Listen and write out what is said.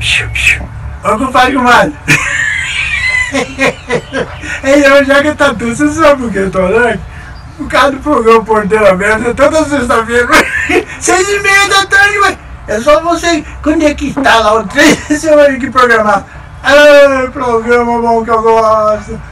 Ô, compadre, comadre. Ei, eu já que TATU, você sabe por que eu tô olhando? Por causa do programa Porteira Aberta, toda sexta-feira, 6h30 da tarde, mas é só você conectar lá o trem, você vai ter que programar. Ah, programa bom que eu gosto.